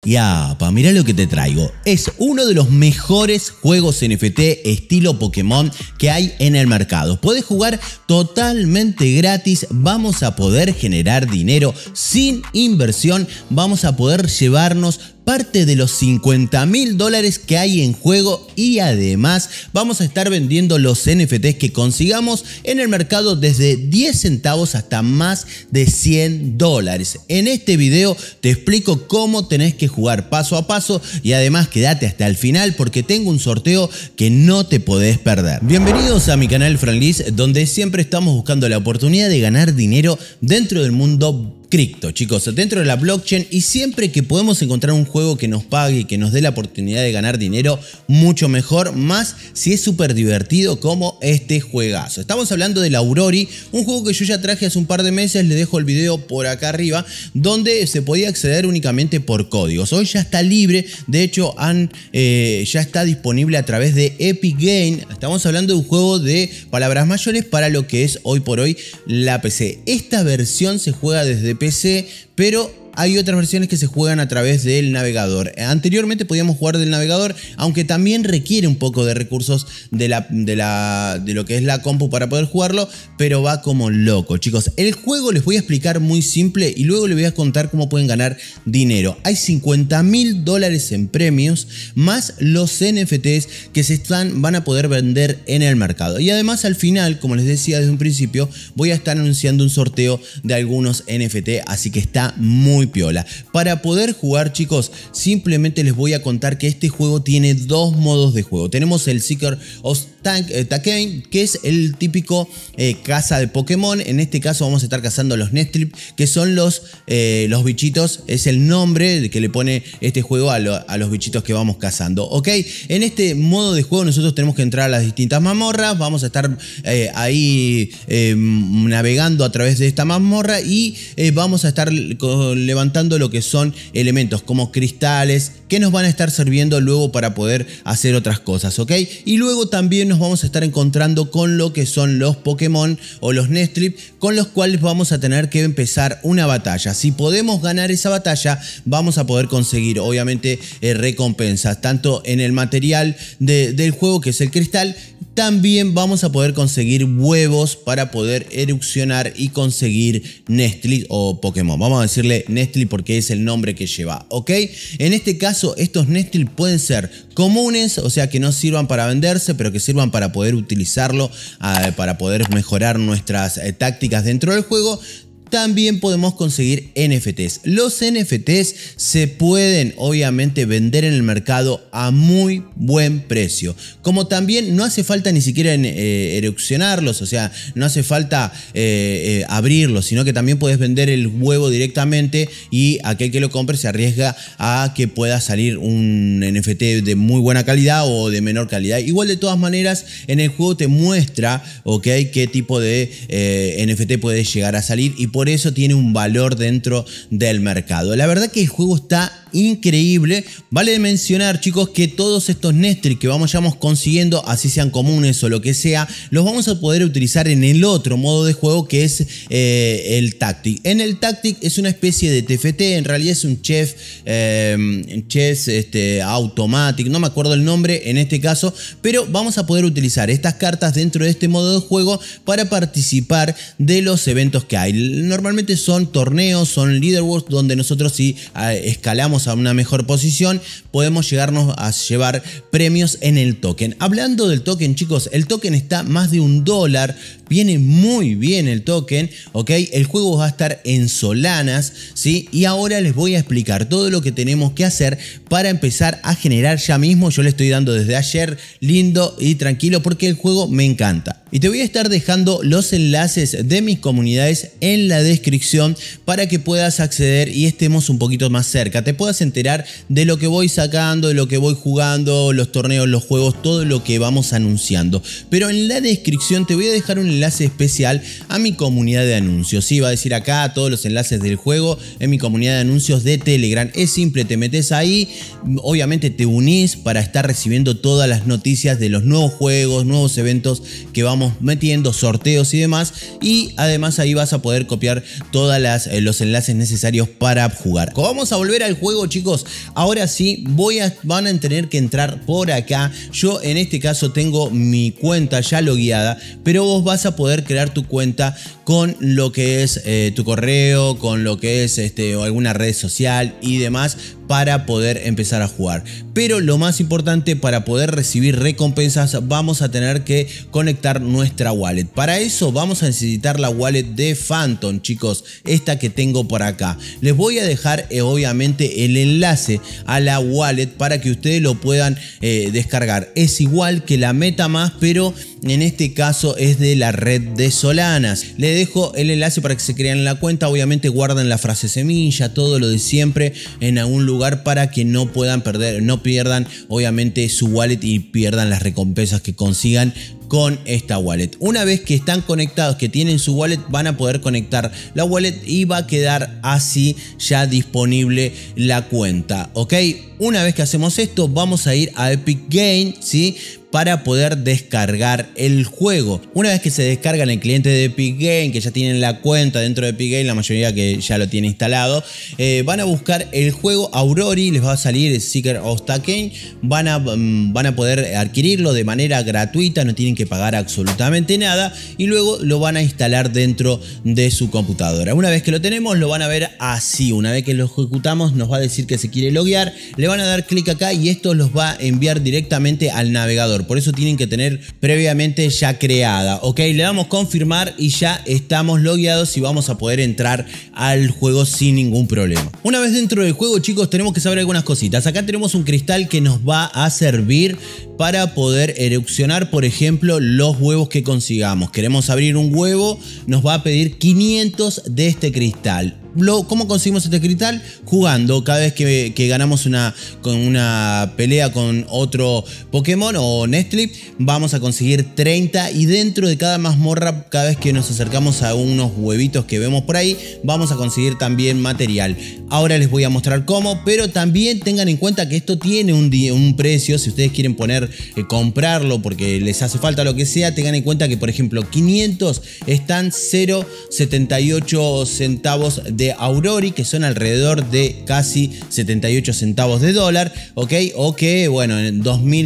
Y apa, mirá lo que te traigo. Es uno de los mejores juegos NFT estilo Pokémon que hay en el mercado. Puedes jugar totalmente gratis, vamos a poder generar dinero sin inversión, vamos a poder llevarnos parte de los $50.000 que hay en juego y además vamos a estar vendiendo los NFTs que consigamos en el mercado desde 10 centavos hasta más de $100. En este video te explico cómo tenés que jugar paso a paso y además quédate hasta el final porque tengo un sorteo que no te podés perder. Bienvenidos a mi canal Franlis, donde siempre estamos buscando la oportunidad de ganar dinero dentro del mundo cripto, chicos, dentro de la blockchain, y siempre que podemos encontrar un juego que nos pague y que nos dé la oportunidad de ganar dinero, mucho mejor, más si es súper divertido como este juegazo. Estamos hablando del Aurori, un juego que yo ya traje hace un par de meses, les dejo el video por acá arriba, donde se podía acceder únicamente por códigos. Hoy ya está libre, de hecho ya está disponible a través de Epic Games. Estamos hablando de un juego de palabras mayores para lo que es hoy por hoy la PC. Esta versión se juega desde PC, pero hay otras versiones que se juegan a través del navegador. Anteriormente podíamos jugar del navegador, aunque también requiere un poco de recursos de lo que es la compu para poder jugarlo, pero va como loco, chicos. El juego les voy a explicar muy simple y luego les voy a contar cómo pueden ganar dinero. Hay $50.000 en premios, más los NFTs que van a poder vender en el mercado. Y además al final, como les decía desde un principio, voy a estar anunciando un sorteo de algunos NFT, así que está muy piola. Para poder jugar, chicos, simplemente les voy a contar que este juego tiene dos modos de juego. Tenemos el Seeker of Takane, que es el típico caza de Pokémon. En este caso vamos a estar cazando los Nestlip, que son los bichitos, es el nombre que le pone este juego a los bichitos que vamos cazando, ¿ok? En este modo de juego nosotros tenemos que entrar a las distintas mazmorras, vamos a estar ahí navegando a través de esta mazmorra y vamos a estar levantando lo que son elementos como cristales que nos van a estar sirviendo luego para poder hacer otras cosas, ¿ok? Y luego también nos vamos a estar encontrando con lo que son los Pokémon o los Nestlip, con los cuales vamos a tener que empezar una batalla. Si podemos ganar esa batalla, vamos a poder conseguir obviamente recompensas, tanto en el material del juego, que es el cristal. También vamos a poder conseguir huevos para poder erupcionar y conseguir Nestlip o Pokémon. Vamos a decirle Nestlip porque es el nombre que lleva, ¿ok? En este caso, estos Nestlip pueden ser comunes, o sea que no sirvan para venderse, pero que sirvan para poder utilizarlo, para poder mejorar nuestras tácticas dentro del juego. También podemos conseguir NFTs. Los NFTs se pueden obviamente vender en el mercado a muy buen precio. Como también no hace falta ni siquiera erupcionarlos, o sea, no hace falta abrirlos, sino que también puedes vender el huevo directamente y aquel que lo compre se arriesga a que pueda salir un NFT de muy buena calidad o de menor calidad. Igual de todas maneras en el juego te muestra, ¿ok?, qué tipo de NFT puede llegar a salir y por eso tiene un valor dentro del mercado. La verdad que el juego está increíble. Vale mencionar, chicos, que todos estos Nestlip que vamos consiguiendo, así sean comunes o lo que sea, los vamos a poder utilizar en el otro modo de juego, que es el Tactic. En el Tactic es una especie de TFT, en realidad es un chess automatic, no me acuerdo el nombre en este caso, pero vamos a poder utilizar estas cartas dentro de este modo de juego para participar de los eventos que hay. Normalmente son torneos, son leaderboards, donde nosotros si escalamos a una mejor posición podemos llegarnos a llevar premios en el token. Hablando del token, chicos, el token está más de $1, viene muy bien el token, ¿ok? El juego va a estar en Solanas, ¿sí? Y ahora les voy a explicar todo lo que tenemos que hacer para empezar a generar ya mismo. Yo le estoy dando desde ayer lindo y tranquilo porque el juego me encanta. Y te voy a estar dejando los enlaces de mis comunidades en la descripción para que puedas acceder y estemos un poquito más cerca. Te puedas enterar de lo que voy sacando, de lo que voy jugando, los torneos, los juegos, todo lo que vamos anunciando. Pero en la descripción te voy a dejar un enlace especial a mi comunidad de anuncios. Sí, va a decir acá todos los enlaces del juego en mi comunidad de anuncios de Telegram. Es simple, te metes ahí, obviamente te unís para estar recibiendo todas las noticias de los nuevos juegos, nuevos eventos que vamos vamos metiendo, sorteos y demás, y además ahí vas a poder copiar todos los enlaces necesarios para jugar. Vamos a volver al juego, chicos. Ahora sí, van a tener que entrar por acá. Yo en este caso tengo mi cuenta ya logueada, pero vos vas a poder crear tu cuenta con lo que es tu correo, con lo que es alguna red social y demás, para poder empezar a jugar. Pero lo más importante, para poder recibir recompensas vamos a tener que conectar nuestra wallet. Para eso vamos a necesitar la wallet de Phantom, chicos, esta que tengo por acá. Les voy a dejar obviamente el enlace a la wallet para que ustedes lo puedan descargar. Es igual que la MetaMask, pero en este caso es de la red de Solanas. Les dejo el enlace para que se creen la cuenta. Obviamente guarden la frase semilla, todo lo de siempre en algún lugar para que no puedan perder, no pierdan obviamente su wallet y pierdan las recompensas que consigan con esta wallet. Una vez que están conectados, que tienen su wallet, van a poder conectar la wallet y va a quedar así ya disponible la cuenta, ¿ok? Una vez que hacemos esto, vamos a ir a Epic Games, ¿sí? Para poder descargar el juego. Una vez que se descarga en el cliente de Epic Games, que ya tienen la cuenta dentro de Epic Games, la mayoría que ya lo tiene instalado, van a buscar el juego Aurori, les va a salir Seeker of Stake, van a poder adquirirlo de manera gratuita, no tienen que pagar absolutamente nada, y luego lo van a instalar dentro de su computadora. Una vez que lo tenemos, lo van a ver así. Una vez que lo ejecutamos, nos va a decir que se quiere loguear, le van a dar clic acá y esto los va a enviar directamente al navegador. Por eso tienen que tener previamente ya creada, ok, le damos confirmar y ya estamos logueados y vamos a poder entrar al juego sin ningún problema. Una vez dentro del juego, chicos, tenemos que saber algunas cositas. Acá tenemos un cristal que nos va a servir para poder erupcionar, por ejemplo, los huevos que consigamos. Queremos abrir un huevo, nos va a pedir 500 de este cristal. ¿Cómo conseguimos este cristal? Jugando. Cada vez que ganamos una pelea con otro Pokémon o Nestlip, vamos a conseguir 30, y dentro de cada mazmorra, cada vez que nos acercamos a unos huevitos que vemos por ahí, vamos a conseguir también material. Ahora les voy a mostrar cómo, pero también tengan en cuenta que esto tiene un precio. Si ustedes quieren comprarlo porque les hace falta lo que sea, tengan en cuenta que, por ejemplo, 500 están 0,78 centavos de Aurori, que son alrededor de casi 78 centavos de dólar, ok, o que bueno, en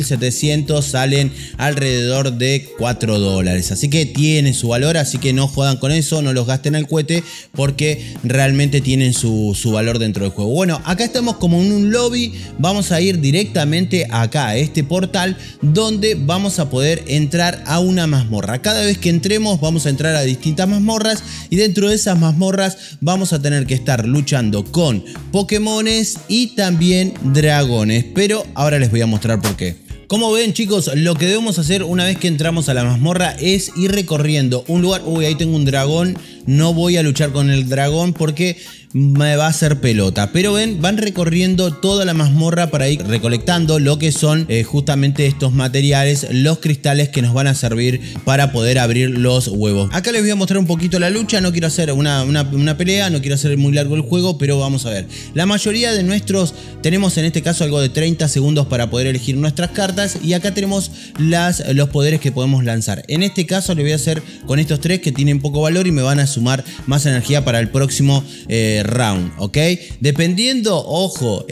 2700 salen alrededor de 4 dólares, así que tienen su valor, así que no jodan con eso, no los gasten al cohete, porque realmente tienen su valor dentro del juego. Bueno, acá estamos como en un lobby, vamos a ir directamente acá a este portal donde vamos a poder entrar a una mazmorra. Cada vez que entremos vamos a entrar a distintas mazmorras, y dentro de esas mazmorras vamos a tener que estar luchando con Pokémones y también dragones, pero ahora les voy a mostrar por qué. Como ven, chicos, lo que debemos hacer una vez que entramos a la mazmorra es ir recorriendo un lugar. Uy, ahí tengo un dragón. No voy a luchar con el dragón porque me va a hacer pelota. Pero ven, van recorriendo toda la mazmorra para ir recolectando lo que son justamente estos materiales, los cristales que nos van a servir para poder abrir los huevos. Acá les voy a mostrar un poquito la lucha. No quiero hacer una pelea, no quiero hacer muy largo el juego, pero vamos a ver. La mayoría de nuestros tenemos en este caso algo de 30 segundos para poder elegir nuestras cartas, y acá tenemos los poderes que podemos lanzar. En este caso le voy a hacer con estos tres que tienen poco valor y me van a sumar más energía para el próximo round, ok. Dependiendo, ojo,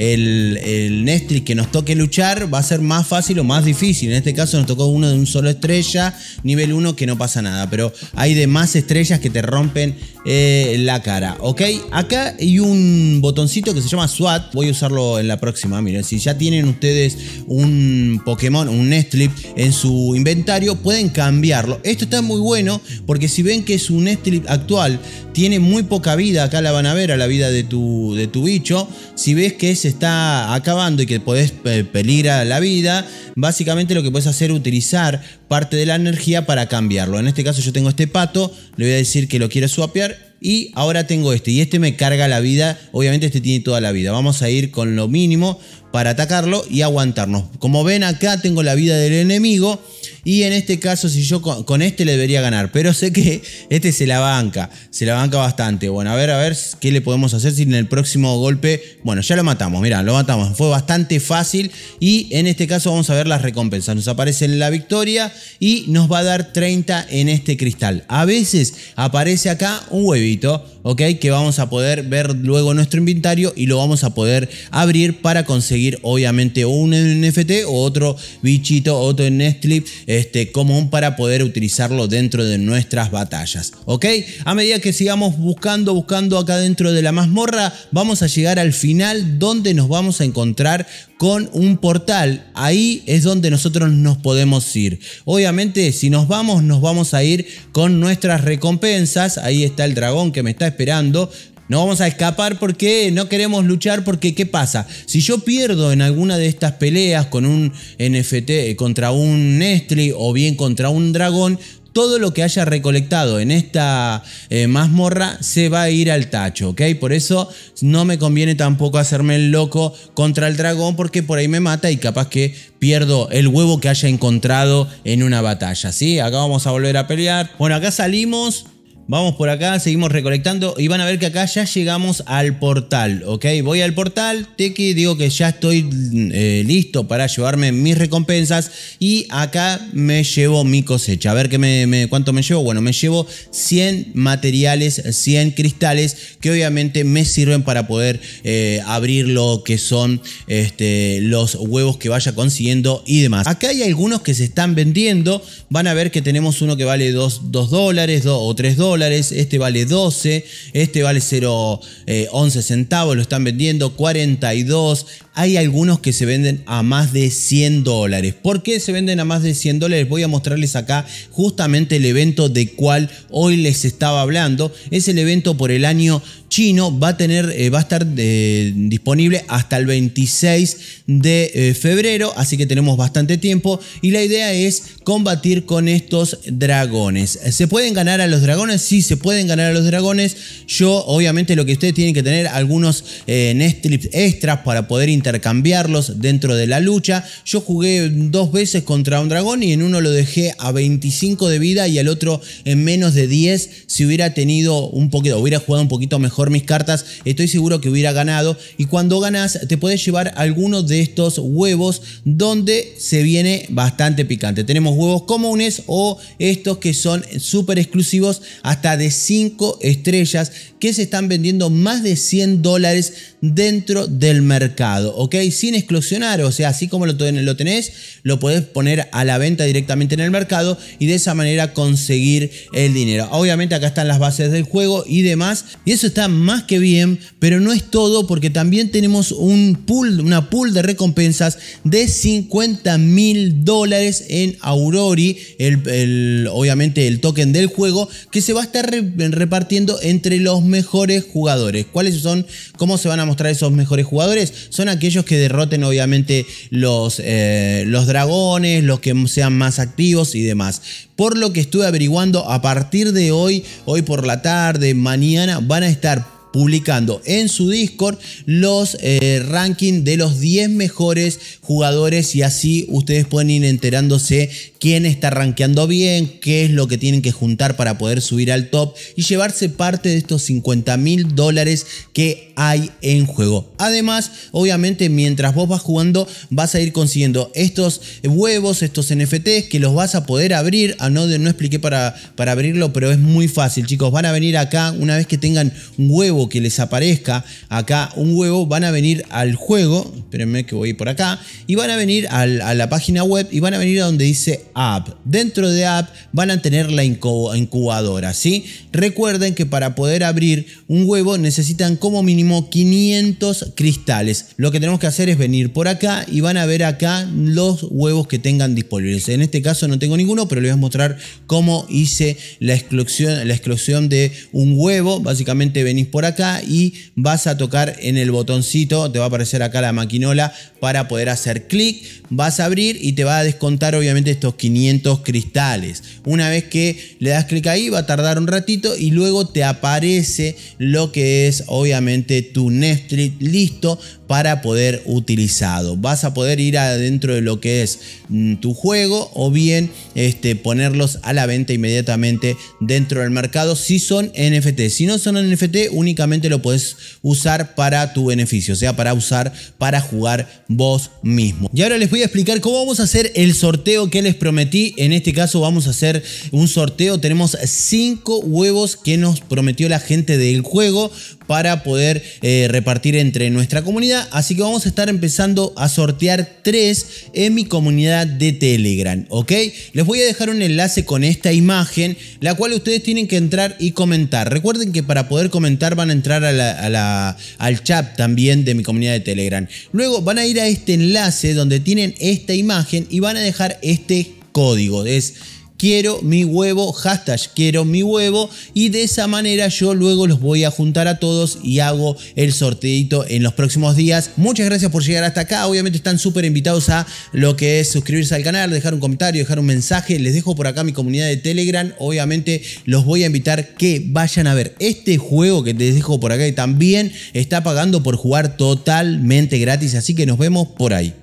el Nestlip que nos toque luchar va a ser más fácil o más difícil. En este caso nos tocó uno de un solo estrella, nivel 1, que no pasa nada, pero hay de más estrellas que te rompen la cara, ok. Acá hay un botoncito que se llama SWAT, voy a usarlo en la próxima. Miren, si ya tienen ustedes un Pokémon, un Nestlip en su inventario, pueden cambiarlo. Esto está muy bueno porque si ven que su Nestlip actual tiene muy poca vida, acá la van a ver a la vida de tu bicho. Si ves que se está acabando y que podés peligrar la vida, básicamente lo que puedes hacer es utilizar parte de la energía para cambiarlo. En este caso yo tengo este pato, le voy a decir que lo quiero swapear, y ahora tengo este, y este me carga la vida. Obviamente este tiene toda la vida. Vamos a ir con lo mínimo para atacarlo y aguantarnos. Como ven, acá tengo la vida del enemigo y en este caso si yo con este le debería ganar, pero sé que este se la banca bastante. Bueno, a ver qué le podemos hacer si en el próximo golpe, bueno, ya lo matamos, mirá, lo matamos, fue bastante fácil y en este caso vamos a ver las recompensas. Nos aparece la victoria y nos va a dar 30 en este cristal. A veces aparece acá un huevito, ¿ok? Que vamos a poder ver luego en nuestro inventario y lo vamos a poder abrir para conseguir obviamente un NFT o otro bichito, otro Nestlé común para poder utilizarlo dentro de nuestras batallas, ¿ok? A medida que sigamos buscando acá dentro de la mazmorra, vamos a llegar al final donde nos vamos a encontrar con un portal. Ahí es donde nosotros nos podemos ir. Obviamente si nos vamos a ir con nuestras recompensas. Ahí está el dragón que me está esperando. No vamos a escapar porque no queremos luchar, porque ¿qué pasa? Si yo pierdo en alguna de estas peleas con un NFT contra un Nestlé o bien contra un dragón, todo lo que haya recolectado en esta mazmorra se va a ir al tacho, ¿ok? Por eso no me conviene tampoco hacerme el loco contra el dragón, porque por ahí me mata y capaz que pierdo el huevo que haya encontrado en una batalla, ¿sí? Acá vamos a volver a pelear. Bueno, acá salimos. Vamos por acá, seguimos recolectando y van a ver que acá ya llegamos al portal, ¿ok? Voy al portal, Teki, digo que ya estoy listo para llevarme mis recompensas y acá me llevo mi cosecha. A ver cuánto me llevo. Bueno, me llevo 100 materiales, 100 cristales que obviamente me sirven para poder abrir lo que son los huevos que vaya consiguiendo y demás. Acá hay algunos que se están vendiendo. Van a ver que tenemos uno que vale $2 o $3. Este vale 12, este vale 0,11 centavos, lo están vendiendo 42. Hay algunos que se venden a más de $100. ¿Por qué se venden a más de $100? Voy a mostrarles acá justamente el evento de cual hoy les estaba hablando. Es el evento por el año chino, va a estar disponible hasta el 26 de febrero, así que tenemos bastante tiempo y la idea es combatir con estos dragones. ¿Se pueden ganar a los dragones? Sí, se pueden ganar a los dragones. Yo, obviamente, lo que ustedes tienen que tener algunos Nestlé extras para poder intercambiarlos dentro de la lucha. Yo jugué 2 veces contra un dragón y en uno lo dejé a 25 de vida y al otro en menos de 10. Si hubiera tenido hubiera jugado un poquito mejor mis cartas, estoy seguro que hubiera ganado. Y cuando ganas te puedes llevar algunos de estos huevos donde se viene bastante picante. Tenemos huevos comunes o estos que son súper exclusivos, hasta de 5 estrellas, que se están vendiendo más de $100 dentro del mercado, ¿ok? Sin exclusionar, o sea, así como lo tenés, lo podés poner a la venta directamente en el mercado y de esa manera conseguir el dinero. Obviamente acá están las bases del juego y demás, y eso está más que bien, pero no es todo, porque también tenemos una pool de recompensas de $50.000 en Aurori, obviamente el token del juego, que se va a estar repartiendo entre los mejores jugadores. ¿Cómo se van a mostrar esos mejores jugadores? Son aquellos que derroten obviamente los dragones, los que sean más activos y demás. Por lo que estuve averiguando, a partir de hoy por la tarde, mañana, van a estar publicando en su Discord los rankings de los 10 mejores jugadores, y así ustedes pueden ir enterándose quién está rankeando bien, qué es lo que tienen que juntar para poder subir al top y llevarse parte de estos $50.000 que hay en juego. Además, obviamente, mientras vos vas jugando, vas a ir consiguiendo estos huevos, estos NFTs que los vas a poder abrir. No expliqué para abrirlo, pero es muy fácil, chicos. Van a venir acá, una vez que tengan un huevo, que les aparezca acá un huevo, van a venir al juego, espérenme que voy por acá, y van a venir a la página web y van a venir a donde dice App. Dentro de App van a tener la incubadora, ¿sí? Recuerden que para poder abrir un huevo necesitan como mínimo 500 cristales. Lo que tenemos que hacer es venir por acá y van a ver acá los huevos que tengan disponibles. En este caso no tengo ninguno, pero les voy a mostrar cómo hice la exclusión de un huevo. Básicamente venís por acá y vas a tocar en el botoncito, te va a aparecer acá la maquinola para poder hacer clic, vas a abrir y te va a descontar obviamente estos 500 cristales. Una vez que le das clic ahí, va a tardar un ratito y luego te aparece lo que es obviamente tu Nestlé listo para poder utilizado. Vas a poder ir adentro de lo que es tu juego o bien ponerlos a la venta inmediatamente dentro del mercado si son NFT. Si no son NFT, únicamente lo puedes usar para tu beneficio, o sea, para usar para jugar vos mismo. Y ahora les voy a explicar cómo vamos a hacer el sorteo que les prometí. En este caso vamos a hacer un sorteo. Tenemos 5 huevos que nos prometió la gente del juego para poder repartir entre nuestra comunidad. Así que vamos a estar empezando a sortear 3 en mi comunidad de Telegram, ¿ok? Les voy a dejar un enlace con esta imagen, la cual ustedes tienen que entrar y comentar. Recuerden que para poder comentar van a entrar al chat también de mi comunidad de Telegram. Luego van a ir a este enlace donde tienen esta imagen y van a dejar este código. Es quiero mi huevo, hashtag quiero mi huevo, y de esa manera yo luego los voy a juntar a todos y hago el sorteito en los próximos días. Muchas gracias por llegar hasta acá. Obviamente están súper invitados a lo que es suscribirse al canal, dejar un comentario, dejar un mensaje. Les dejo por acá mi comunidad de Telegram. Obviamente los voy a invitar que vayan a ver este juego que les dejo por acá y también está pagando por jugar totalmente gratis. Así que nos vemos por ahí.